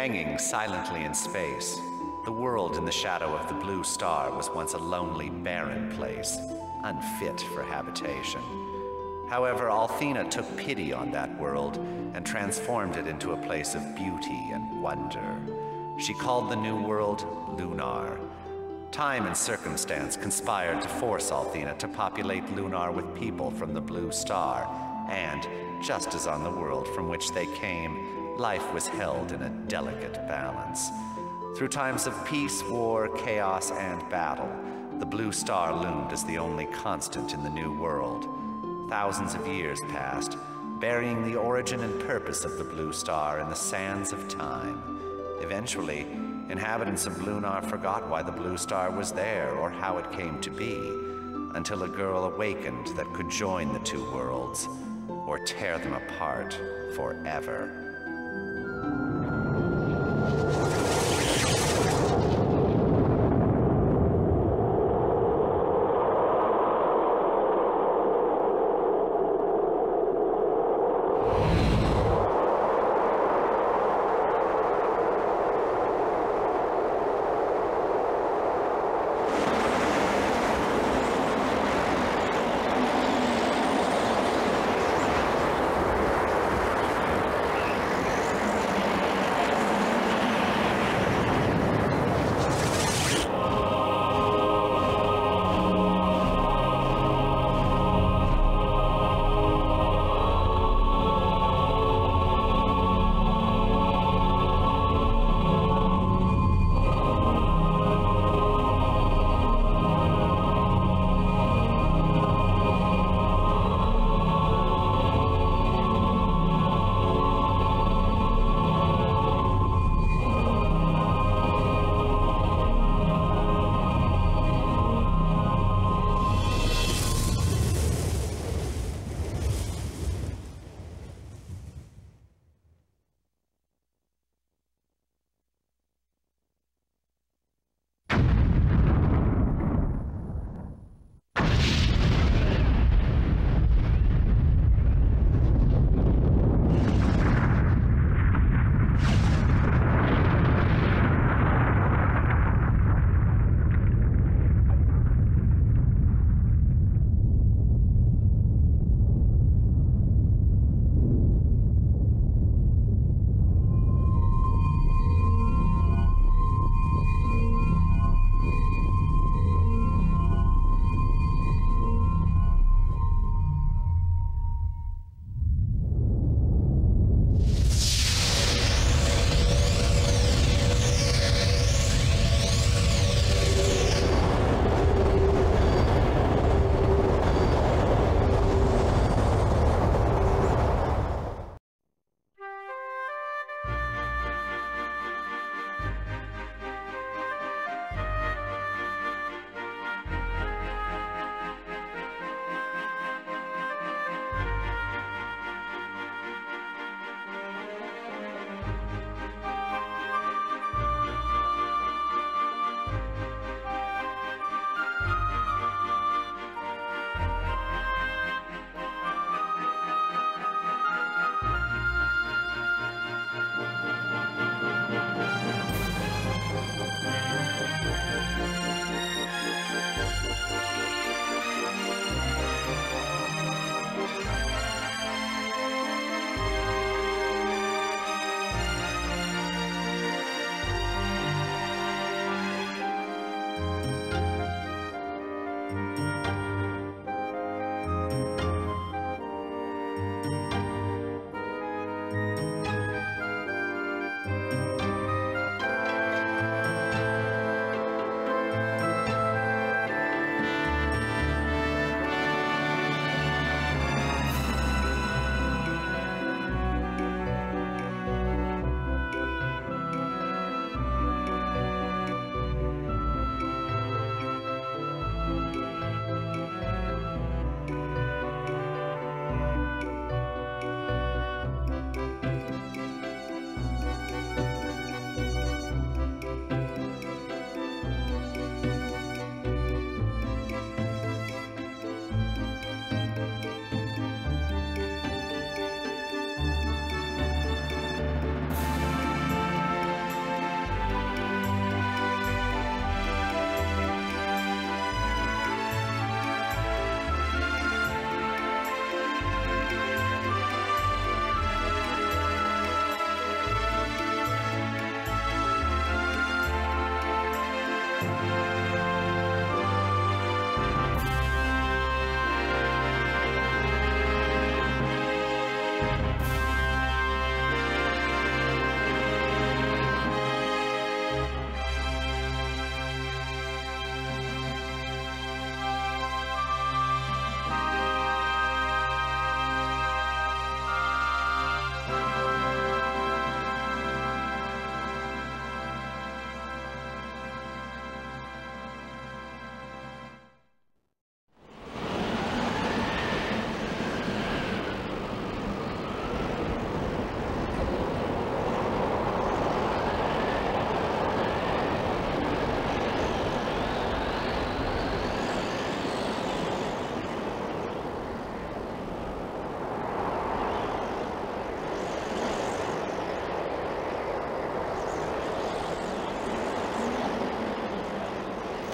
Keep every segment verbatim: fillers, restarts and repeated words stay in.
Hanging silently in space, the world in the shadow of the blue star was once a lonely, barren place, unfit for habitation. However, Althena took pity on that world and transformed it into a place of beauty and wonder. She called the new world Lunar. Time and circumstance conspired to force Althena to populate Lunar with people from the blue star, and, just as on the world from which they came, life was held in a delicate balance. Through times of peace, war, chaos, and battle, the blue star loomed as the only constant in the new world. Thousands of years passed, burying the origin and purpose of the blue star in the sands of time. Eventually, inhabitants of Lunar forgot why the blue star was there or how it came to be, until a girl awakened that could join the two worlds, or tear them apart forever.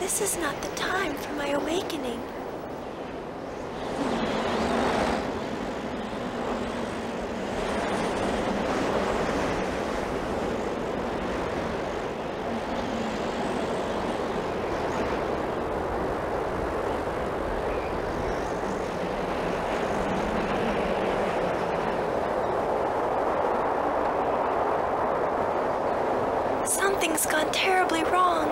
This is not the time for my awakening. Something's gone terribly wrong.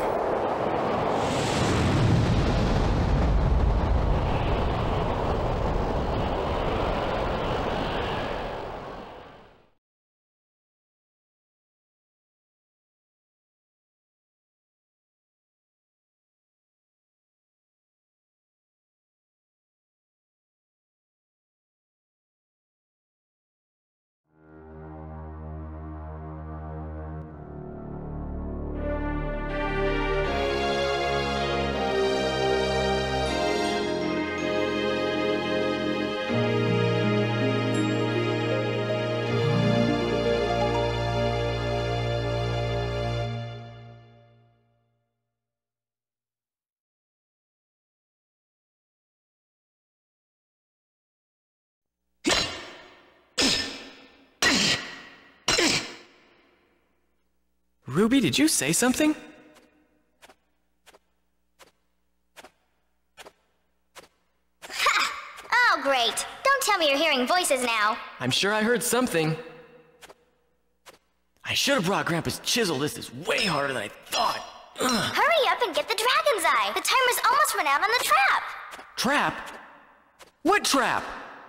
Ruby, did you say something? Ha! Oh, great. Don't tell me you're hearing voices now. I'm sure I heard something. I should have brought Grandpa's chisel. This is way harder than I thought. Ugh. Hurry up and get the dragon's eye. The timer's almost run out on the trap. Trap? What trap?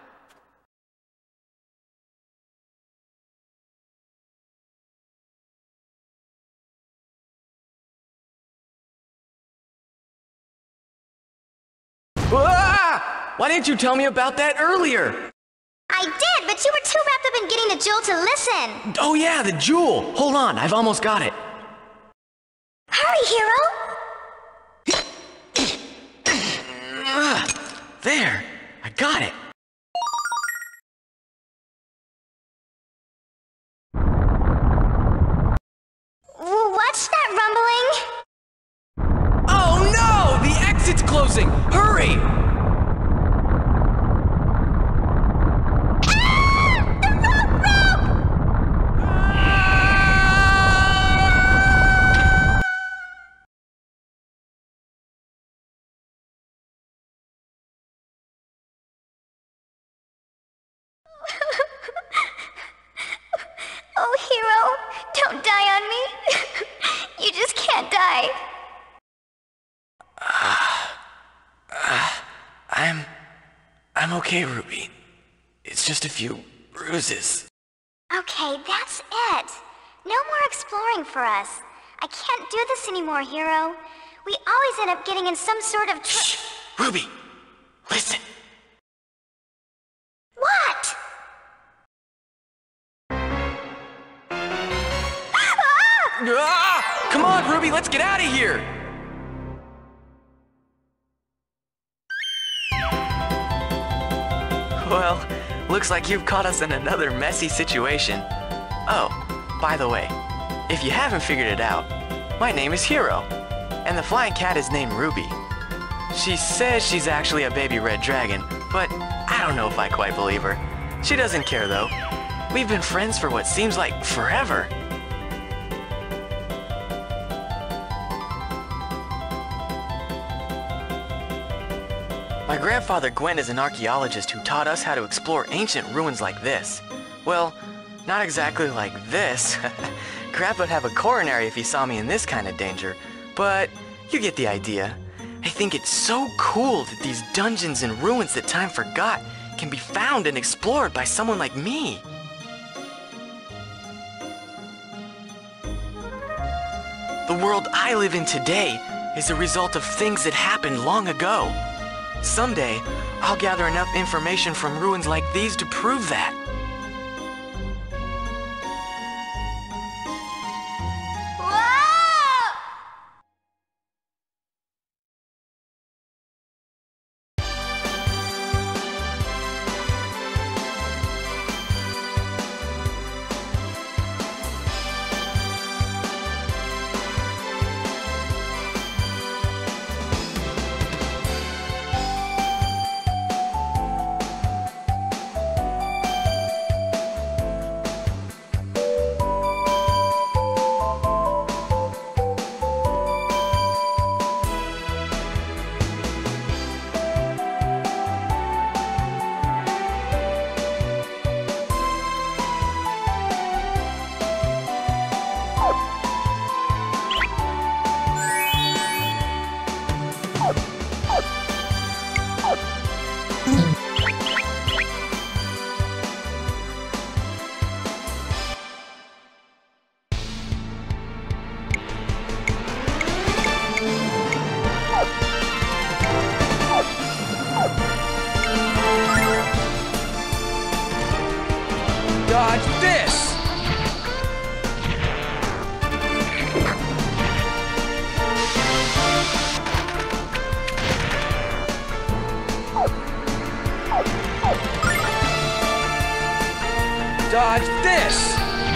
Ah! Why didn't you tell me about that earlier? I did, but you were too wrapped up in getting the jewel to listen. Oh yeah, the jewel! Hold on, I've almost got it. Hurry, Hero! Ah, there, I got it. What's that rumbling? Oh no! The exit's closing! Hurry! Ah! The rope rope! Oh, Hero, don't die on me. You just can't die. I'm... I'm okay, Ruby. It's just a few bruises. Okay, that's it. No more exploring for us. I can't do this anymore, Hero. We always end up getting in some sort of tr- Shh! Ruby! Listen! What? Ah! Come on, Ruby, let's get out of here! Well, looks like you've caught us in another messy situation. Oh, by the way, if you haven't figured it out, my name is Hero, and the flying cat is named Ruby. She says she's actually a baby red dragon, but I don't know if I quite believe her. She doesn't care though. We've been friends for what seems like forever. My grandfather Gwen is an archaeologist who taught us how to explore ancient ruins like this. Well, not exactly like this. Grandpa'd have a coronary if he saw me in this kind of danger, but you get the idea. I think it's so cool that these dungeons and ruins that time forgot can be found and explored by someone like me. The world I live in today is a result of things that happened long ago. Someday, I'll gather enough information from ruins like these to prove that. Whoa! Dodge this! Dodge this!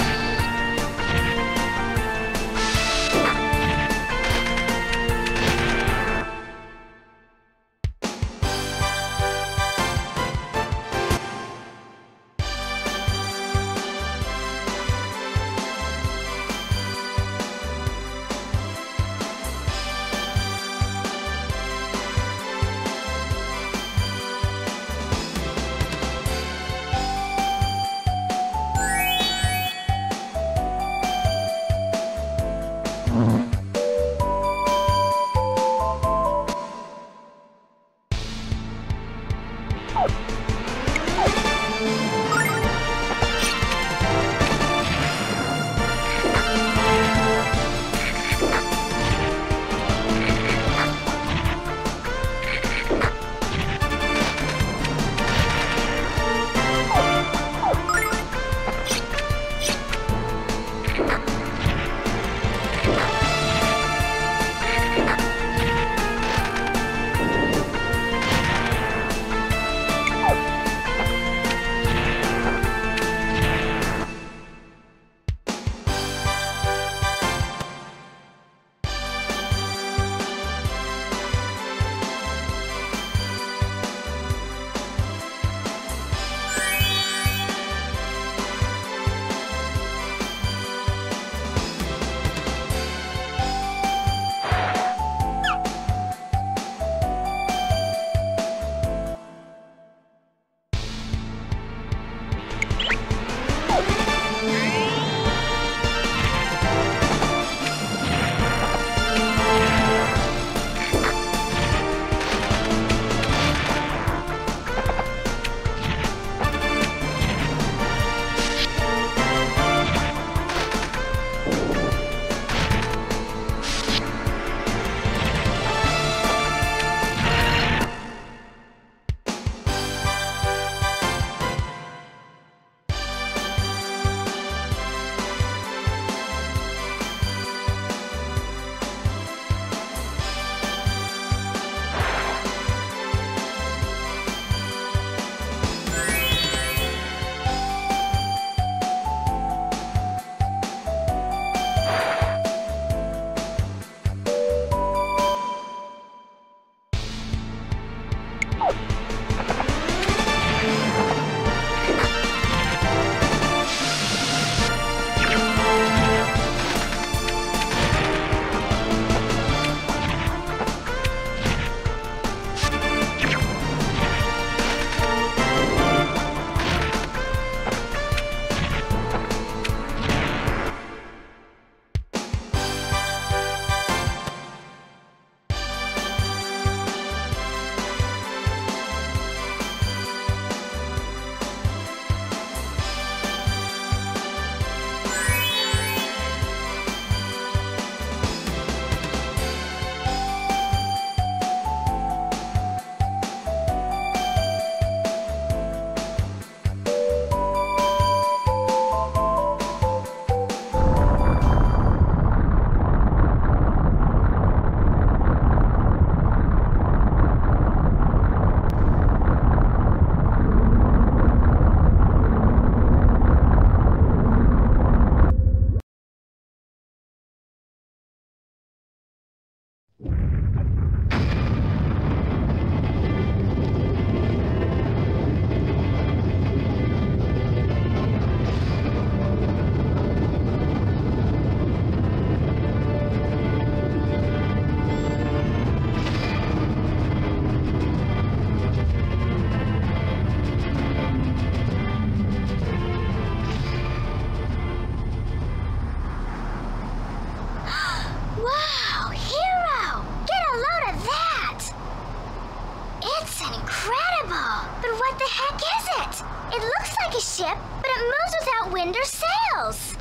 ship, but it moves without wind or sails.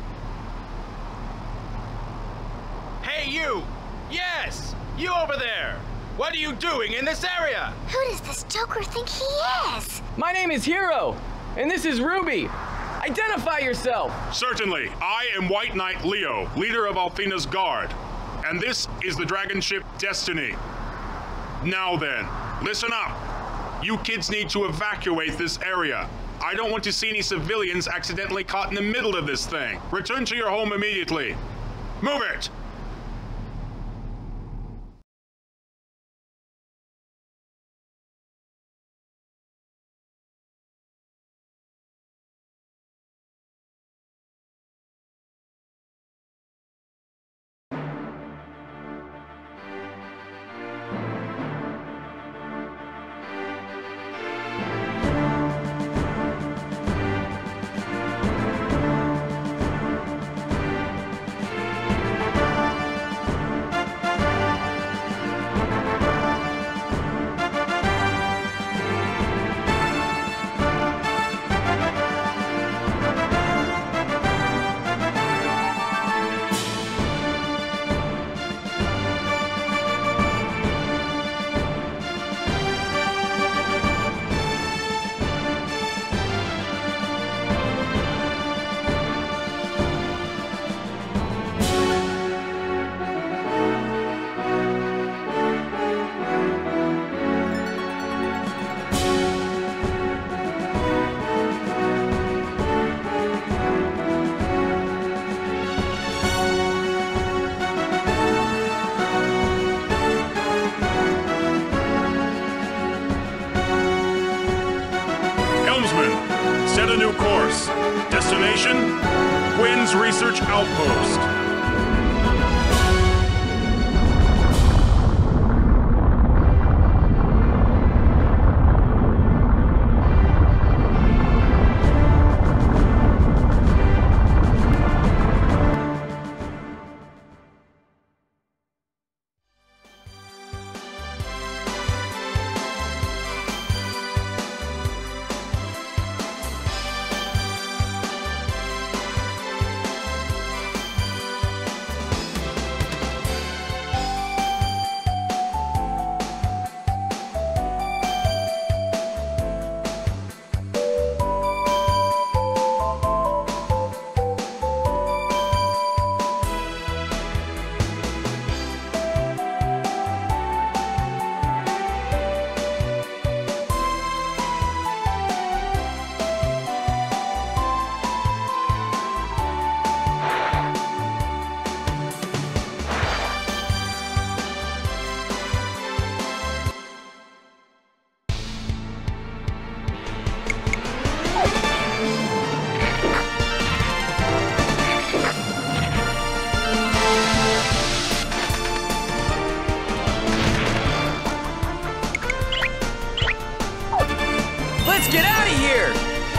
Hey, you! Yes! You over there! What are you doing in this area? Who does this Joker think he is? My name is Hero, and this is Ruby. I Identify yourself! Certainly. I am White Knight Leo, leader of Althena's Guard. And this is the dragon ship Destiny. Now then, listen up. You kids need to evacuate this area. I don't want to see any civilians accidentally caught in the middle of this thing. Return to your home immediately. Move it! Set a new course. Destination? Quinn's Research Outpost. Get out of here!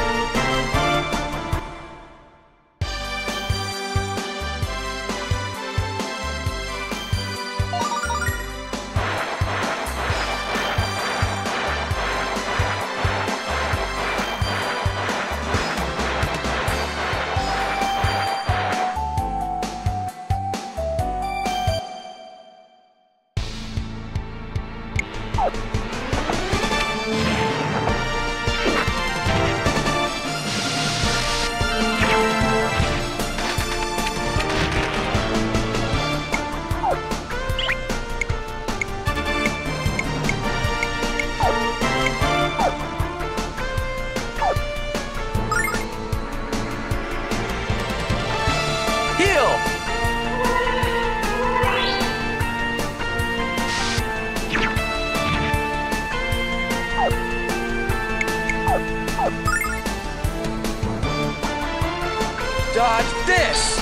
Dodge this!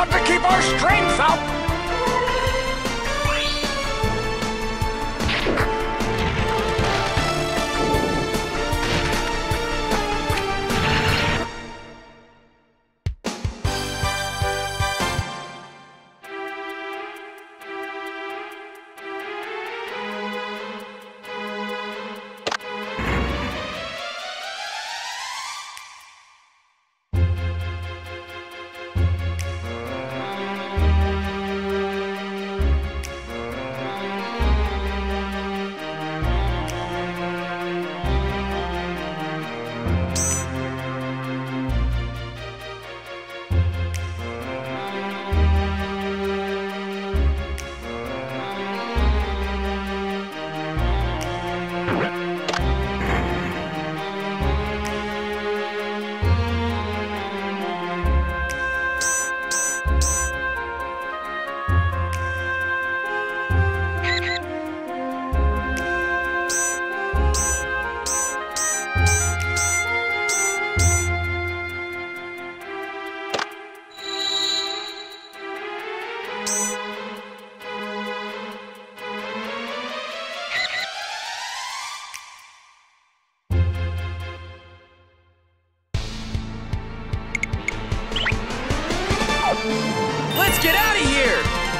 got to keep our strength up! Let's get out of here!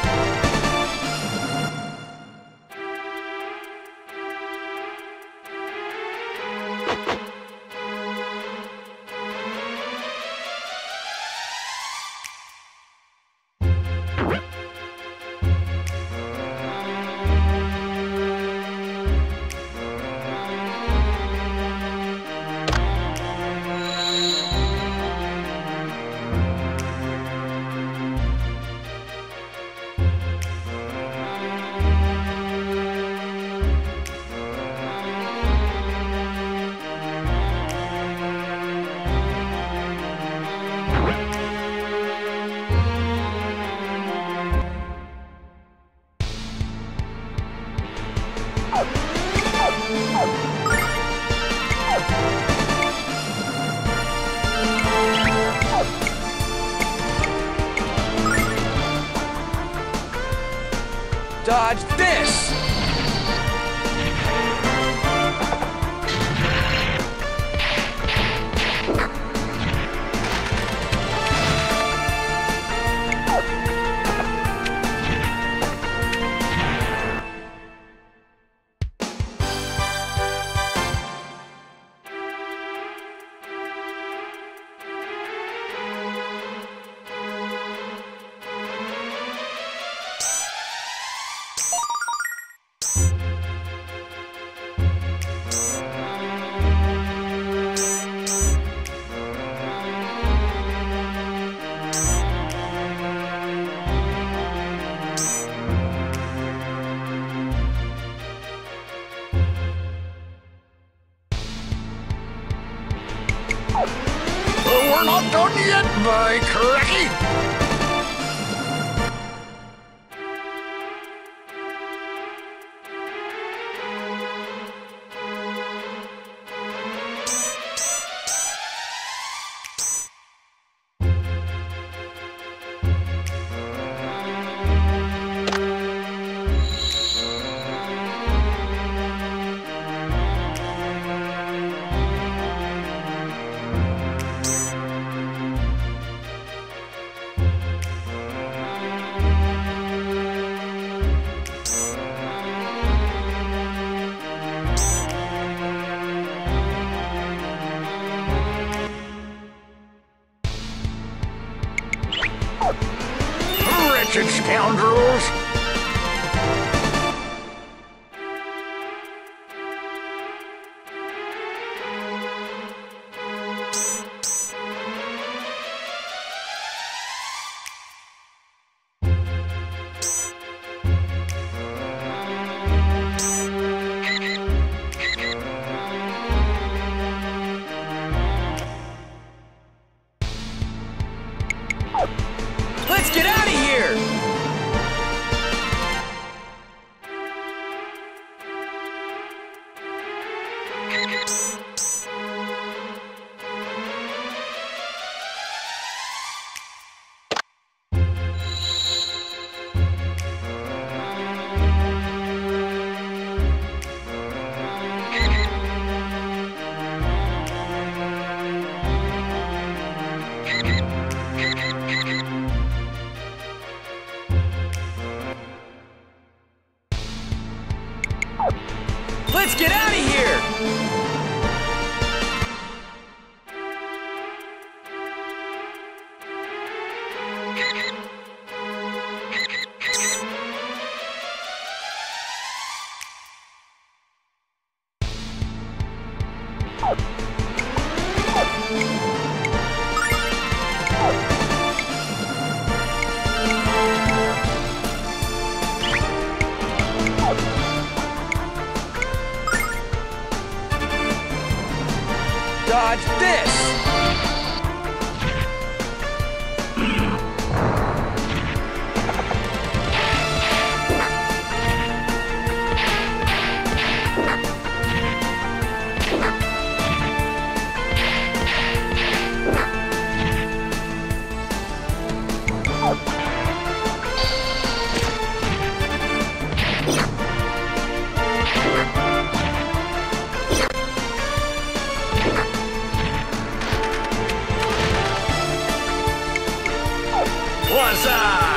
Dodge this! We're not done yet, by cracky! Wretched scoundrels! Let's get out of here! dodge this! What's up?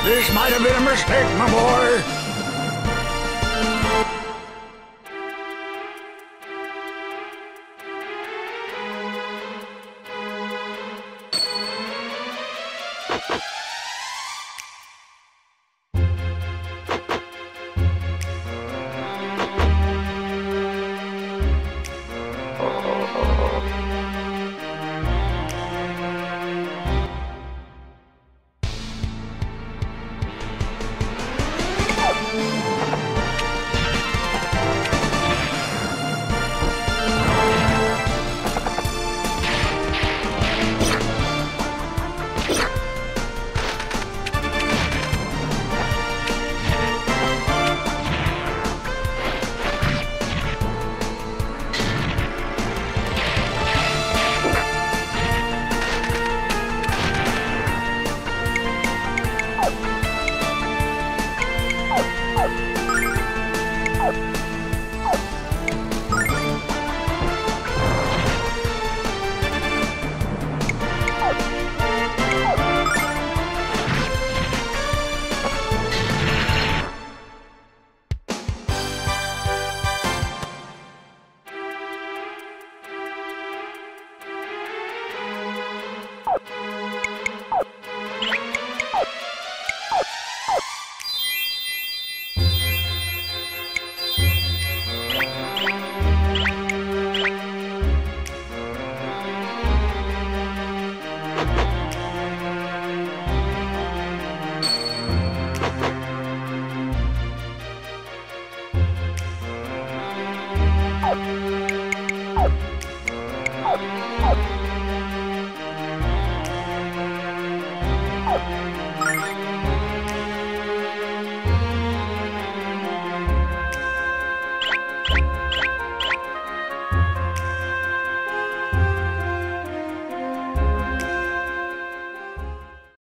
This might have been a mistake, my boy.